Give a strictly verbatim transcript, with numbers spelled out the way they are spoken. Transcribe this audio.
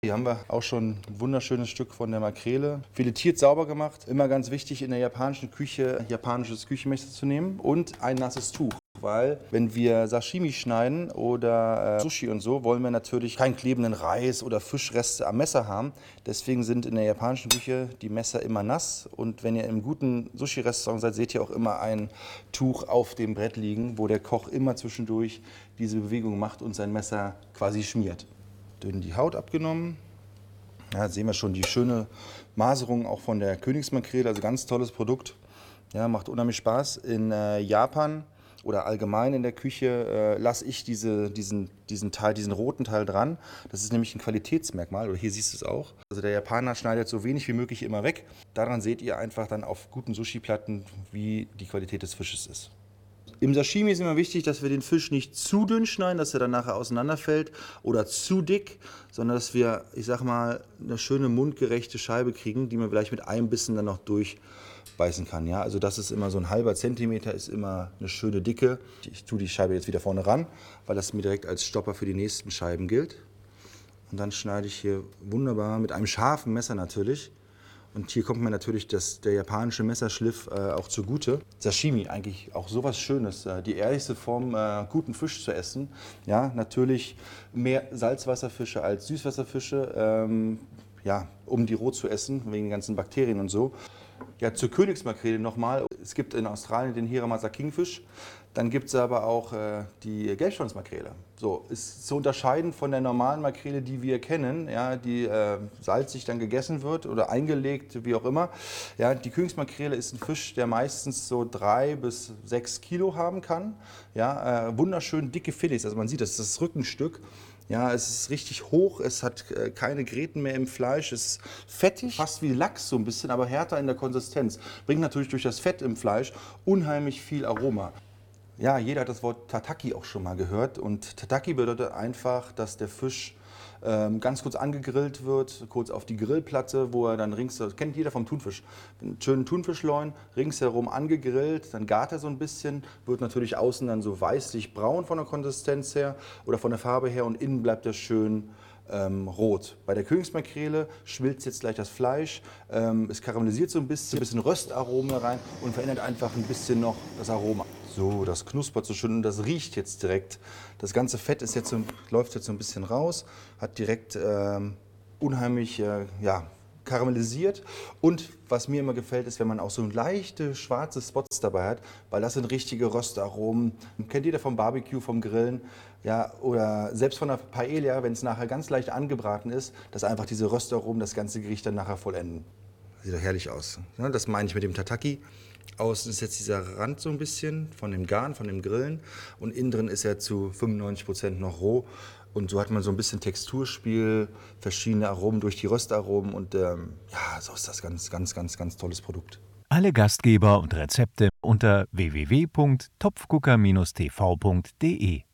Hier haben wir auch schon ein wunderschönes Stück von der Makrele. Filetiert, sauber gemacht. Immer ganz wichtig in der japanischen Küche, japanisches Küchenmesser zu nehmen und ein nasses Tuch. Weil wenn wir Sashimi schneiden oder äh, Sushi und so, wollen wir natürlich keinen klebenden Reis oder Fischreste am Messer haben. Deswegen sind in der japanischen Küche die Messer immer nass. Und wenn ihr im guten Sushi-Restaurant seid, seht ihr auch immer ein Tuch auf dem Brett liegen, wo der Koch immer zwischendurch diese Bewegung macht und sein Messer quasi schmiert. Dünn die Haut abgenommen. Ja, sehen wir schon die schöne Maserung auch von der Königsmakrele, also ganz tolles Produkt. Ja, macht unheimlich Spaß. In äh, Japan oder allgemein in der Küche äh, lasse ich diese, diesen, diesen Teil, diesen roten Teil dran. Das ist nämlich ein Qualitätsmerkmal, oder hier siehst du es auch. Also der Japaner schneidet so wenig wie möglich immer weg. Daran seht ihr einfach dann auf guten Sushi-Platten, wie die Qualität des Fisches ist. Im Sashimi ist immer wichtig, dass wir den Fisch nicht zu dünn schneiden, dass er dann nachher auseinanderfällt oder zu dick, sondern dass wir, ich sag mal, eine schöne mundgerechte Scheibe kriegen, die man vielleicht mit einem Bissen dann noch durchbeißen kann. Ja? Also das ist immer so ein halber Zentimeter, ist immer eine schöne Dicke. Ich tue die Scheibe jetzt wieder vorne ran, weil das mir direkt als Stopper für die nächsten Scheiben gilt. Und dann schneide ich hier wunderbar mit einem scharfen Messer natürlich. Und hier kommt mir natürlich das, der japanische Messerschliff äh, auch zugute. Sashimi, eigentlich auch sowas Schönes. Äh, die ehrlichste Form, äh, guten Fisch zu essen. Ja, natürlich mehr Salzwasserfische als Süßwasserfische, ähm, ja, um die roh zu essen, wegen den ganzen Bakterien und so. Ja, zur Königsmakrele nochmal. Es gibt in Australien den Hiramasa Kingfish. Dann gibt es aber auch äh, die Gelbschwanzmakrele. So, ist zu unterscheiden von der normalen Makrele, die wir kennen, ja, die äh, salzig dann gegessen wird oder eingelegt, wie auch immer. Ja, die Königsmakrele ist ein Fisch, der meistens so drei bis sechs Kilo haben kann. Ja, äh, wunderschön dicke Filets, also man sieht, das ist das Rückenstück. Ja, es ist richtig hoch, es hat äh, keine Gräten mehr im Fleisch, es ist fettig, fast wie Lachs so ein bisschen, aber härter in der Konsistenz. Bringt natürlich durch das Fett im Fleisch unheimlich viel Aroma. Ja, jeder hat das Wort Tataki auch schon mal gehört und Tataki bedeutet einfach, dass der Fisch ähm, ganz kurz angegrillt wird, kurz auf die Grillplatte, wo er dann ringsherum, kennt jeder vom Thunfisch, einen schönen Thunfischloin, ringsherum angegrillt, dann gart er so ein bisschen, wird natürlich außen dann so weißlich-braun von der Konsistenz her oder von der Farbe her und innen bleibt er schön ähm, rot. Bei der Königsmakrele schmilzt jetzt gleich das Fleisch, ähm, es karamellisiert so ein bisschen, ein bisschen Röstaromen rein und verändert einfach ein bisschen noch das Aroma. So, das knuspert so schön und das riecht jetzt direkt. Das ganze Fett ist jetzt so, läuft jetzt so ein bisschen raus, hat direkt ähm, unheimlich äh, ja, karamellisiert. Und was mir immer gefällt, ist, wenn man auch so leichte schwarze Spots dabei hat, weil das sind richtige Röstaromen. Kennt jeder vom Barbecue, vom Grillen, ja, oder selbst von der Paella, wenn es nachher ganz leicht angebraten ist, dass einfach diese Röstaromen das ganze Gericht dann nachher vollenden. Sieht doch herrlich aus. Ja, das meine ich mit dem Tataki. Außen ist jetzt dieser Rand so ein bisschen von dem Garn, von dem Grillen und innen drin ist er zu fünfundneunzig Prozent noch roh. Und so hat man so ein bisschen Texturspiel, verschiedene Aromen durch die Röstaromen und ähm, ja, so ist das ganz, ganz, ganz, ganz tolles Produkt. Alle Gastgeber und Rezepte unter w w w punkt topfgucker Bindestrich t v punkt d e.